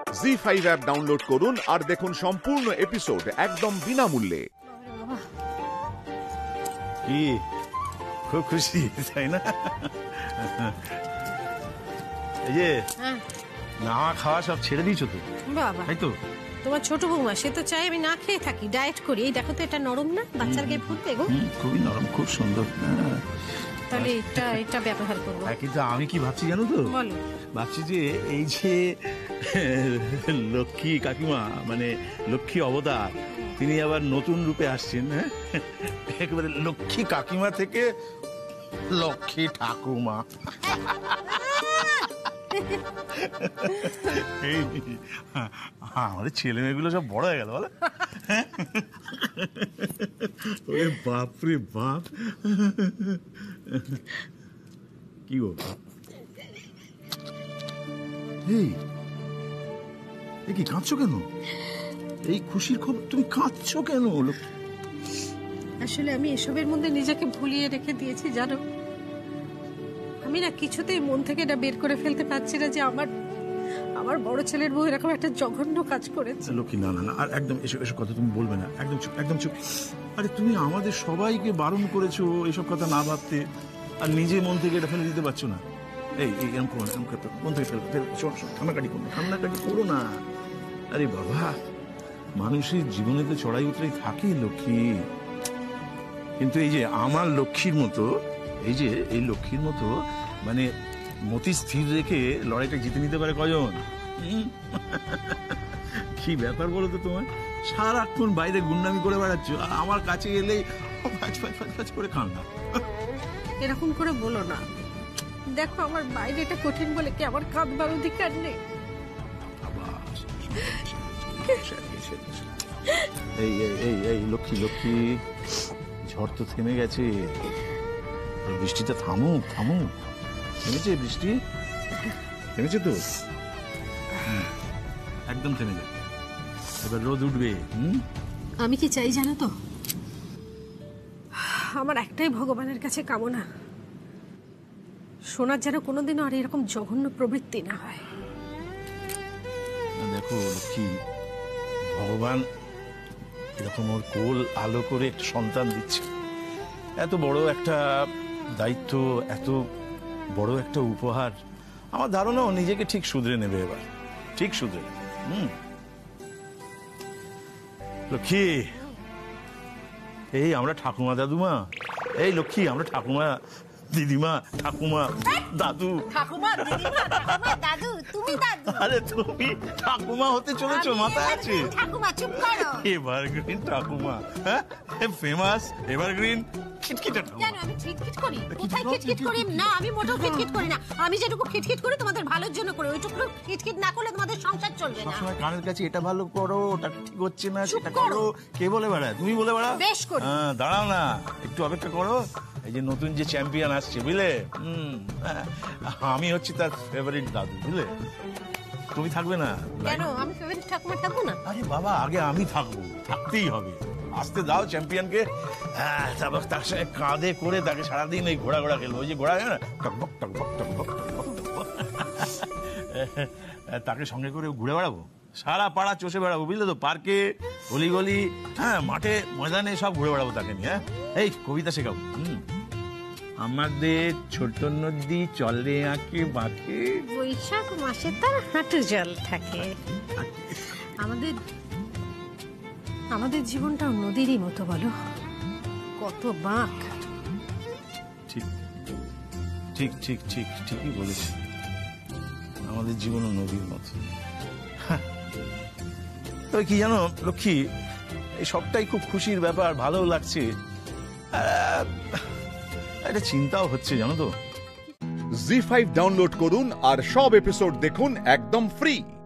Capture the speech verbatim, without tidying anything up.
জি five app download করুন আর দেখুন সম্পূর্ণ এপিসোড একদম বিনামূল্যে। কি খুব খুশি তাই না? এই যে না খাওয়া সব ছেড়ে দিয়েছো তো? বাবা তাই তো? তোমার ছোট বৌমা সে তো চাই আমি না খেয়ে থাকি, ডায়েট করি। এই দেখো তো এটা নরম না, বাচ্চার গায়ে ফুটবে গো। খুবই নরম, খুব সুন্দর। তাহলে এটা এটা ব্যবহার করবো। কিন্তু আমি কি ভাবছি জানো তো? বলো। ভাবছি যে এই যে লক্ষ্মী কাকিমা মানে লক্ষ্মী অবতার, তিনি আবার নতুন রূপে আসছেন। হ্যাঁ, একেবারে লক্ষ্মী কাকিমা থেকে লক্ষ্মী ঠাকুমা। আমাদের ছেলে মেয়েগুলো সব বড় হয়ে গেল বলে। বাপরে বাপ, কি গো এই কি কাঁদছো কেন? এই খুশির খবর তুমি কাঁদছো কেন? আসলে আমি এসবের মধ্যে নিজেকে ভুলিয়ে রেখে দিয়েছি জানো। আমি না কিছুতেই মন থেকে এটা বের করে ফেলতে পারছি না যে আমার আমার বড় ছেলের বউ এরকম একটা জঘন্য কাজ করেছে। লক্ষ্মী না না না, আর একদম এসব এসব কথা তুমি বলবে না, একদম চুপ, একদম চুপ। আরে তুমি আমাদের সবাইকে বারণ করেছো এসব কথা না ভাবতে, আর নিজে মন থেকে এটা ফেলে দিতে পারছো না। এই এই এরকম করো না, এরকম করতে মন থেকে ফেলে ফেলে শোন শোন, কান্নাকাটি করো, কান্নাকাটি করো না। আরে বাবা, মানুষের জীবনে তো চড়াই উতরাই থাকে লক্ষ্মী, কিন্তু এই যে আমার লক্ষ্মীর মতো, এই যে এই লক্ষ্মীর মতো মানে মতি স্থির রেখে লড়াইটা জিতে নিতে পারে কজন? কি ব্যাপার বলো তো তোমার? সারাক্ষণ বাইরে গুন্ডামি করে বেড়াচ্ছ, আমার কাছে এলেই ফাচ ফাচ ফাচ ফাচ করে কান্না। এরকম করে বলো না, দেখো আমার বাইরেটা কঠিন বলে কি আমার কাঁদবার অধিকার নেই? এই এই এই লক্ষ্মী লক্ষ্মী, ঝড় তো থেমে গেছে, বৃষ্টিটা থামুক থামুক। থেমেছে বৃষ্টি? থেমেছে তো? একদম থেমে যাবে, এবার রোদ উঠবে। আমি কি চাই জানো তো? আমার একটাই ভগবানের কাছে কামনা, সোনার যেন কোনোদিনও আর এরকম জঘন্য প্রবৃত্তি না হয়। দেখো লক্ষ্মী, ভগবান এরকম ওর কোল আলো করে একটা সন্তান দিচ্ছে, এত বড় একটা দায়িত্ব, এত বড় একটা উপহার। আমার ধারণা ও নিজেকে ঠিক শুধরে নেবে এবার, ঠিক শুধরে। হুম লক্ষ্মী, এই আমরা ঠাকুমা দাদুমা, এই লক্ষ্মী আমরা ঠাকুমা দিদিমা ঠাকুমা দাদু। ঠাকুমা দিদিমা ঠাকুমা দাদু, তুমি দাদু? আরে তুমি ঠাকুমা হতে চলেছো, মাথায় আছে? ঠাকুমা চুপ করো। এভারগ্রিন ঠাকুমা, হ্যাঁ ফেমাস এভারগ্রিন খিটখিটে ঠাকুমা। জানো আমি খিটখিট করি? কোথায় খিটখিট করি? না আমি মোটেও খিটখিট করি না। আমি যেটুকু খিটখিট করি তোমাদের ভালোর জন্য করি, ওইটুকু খিটখিট না করলে তোমাদের সংসার চলবে না। সবসময় কানের কাছে এটা ভালো করো, ওটা ঠিক হচ্ছে না, সেটা করো। কে বলে বেড়ায়? তুমি বলে বেড়াও? বেশ করি। হ্যাঁ দাঁড়াও না, একটু অপেক্ষা করো। এই যে নতুন যে চ্যাম্পিয়ন আসছে বুঝলে, আমি হচ্ছি তার ফেভারিট দাদু, বুঝলে? তুমি থাকবে না? কেন আমি ফেভারিট ঠাকুমা থাকবো না? আরে বাবা, আগে আমি থাকবো, থাকতেই হবে। আসতে দাও চ্যাম্পিয়নকে, তারপর তার সঙ্গে কাঁধে করে তাকে সারাদিন এই ঘোড়া ঘোড়া খেলবো। ওই যে ঘোড়া না, টকবক টকবক টকবক টকবক, তাকে সঙ্গে করে ঘুরে বেড়াবো, সারা পাড়া চষে বেড়াবো, বুঝলে তো? পার্কে, গলি গলি, হ্যাঁ মাঠে ময়দানে সব ঘুরে বেড়াবো তাকে নিয়ে। হ্যাঁ এই কবিতা শেখাবো। হম আমাদের ছোট নদী চলে আঁকে বাঁকে, বৈশাখ মাসে তার হাঁটু জল থাকে। আমাদের আমাদের জীবনটাও নদীরই মতো, বলো কত বাঁক। ঠিক ঠিক ঠিক ঠিক ঠিকই বলেছি, আমাদের জীবনও নদীর মতো। তবে কি জানো লক্ষ্মী, এই সবটাই খুব খুশির ব্যাপার, ভালো লাগছে, একটা চিন্তাও হচ্ছে জানো তো। জি ফাইভ ডাউনলোড করুন আর সব এপিসোড দেখুন একদম ফ্রি।